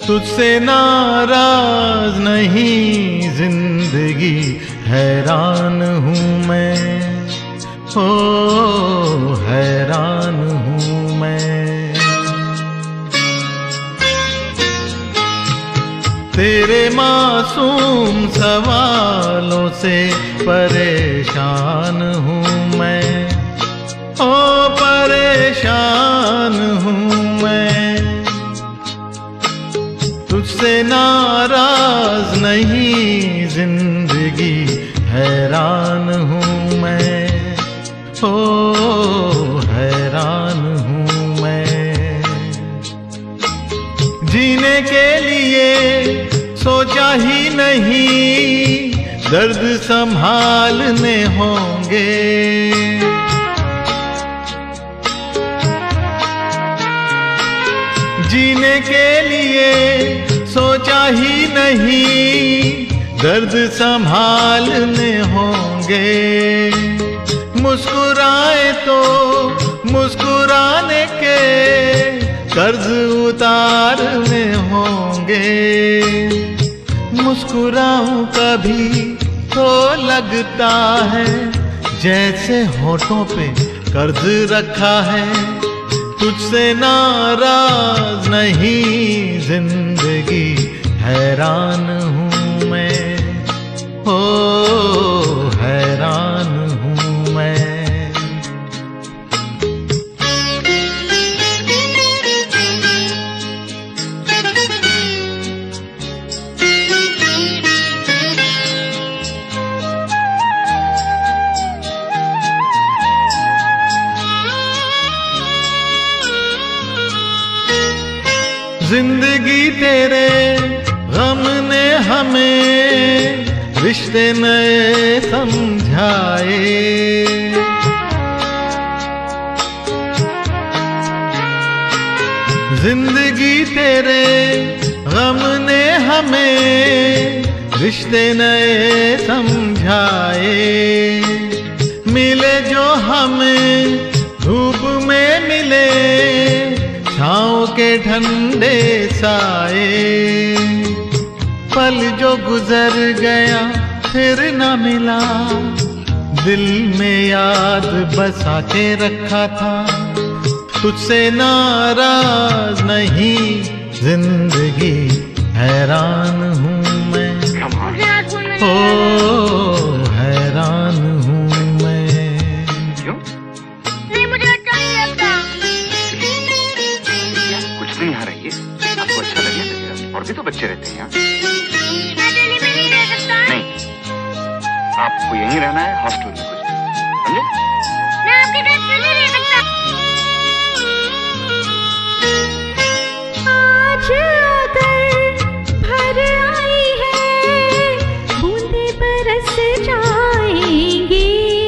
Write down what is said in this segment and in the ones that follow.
तुझसे नाराज नहीं जिंदगी, हैरान हूँ मैं, ओ हैरान हूँ मैं। तेरे मासूम सवालों से परेशान हूँ मैं, ओ परेशान हूँ मैं। तुझसे नाराज नहीं जिंदगी, हैरान हूँ मैं, ओ हैरान हूँ मैं। जीने के लिए सोचा ही नहीं, दर्द संभालने होंगे। जीने के लिए सोचा ही नहीं, दर्द संभालने होंगे। मुस्कुराए तो मुस्कुराने के कर्ज उतारने होंगे। मुस्कुराऊं कभी तो लगता है जैसे होठों पे कर्ज रखा है। तुझसे नाराज नहीं जिंदगी, हैरान हूँ मैं, ओ हैरान हूँ मैं। जिंदगी तेरे गम ने हमें रिश्ते नए समझाए। जिंदगी तेरे गम ने हमें रिश्ते नए समझाए। मिले जो हमें धूप में मिले, छाँव के ठंडे साए। पल जो गुजर गया फिर न मिला, दिल में याद बसा के रखा था। तुझसे नाराज नहीं जिंदगी, हैरान हूँ मैं, ओ हैरान हूँ मैं। क्यों? नहीं, मुझे अच्छा नहीं लगता। कुछ भी यहाँ रहिए, आपको अच्छा लगे। और भी तो बच्चे रहते हैं यहाँ। मैं दिल्ली में नहीं रह सकता। नहीं, आपको यहीं रहना है, हॉस्टल में। कुछ समझे? मैं आपके साथ क्यों नहीं रह सकता? आज अगर भर आई है, बूंदे बरस जाएंगी।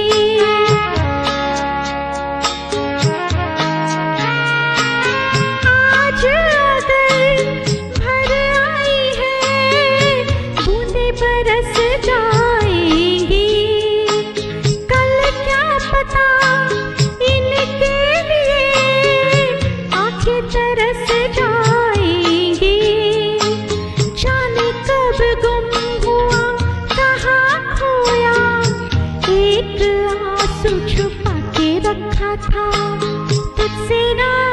आज अगर भर आई है, बूंदे बरस जाएंगी। कल क्या पता इनके लिए आंखें तरस जाएंगी। जाने कब गुम हुआ, कहाँ खोया, एक आंसू छुपा के रखा था। तुझसे ना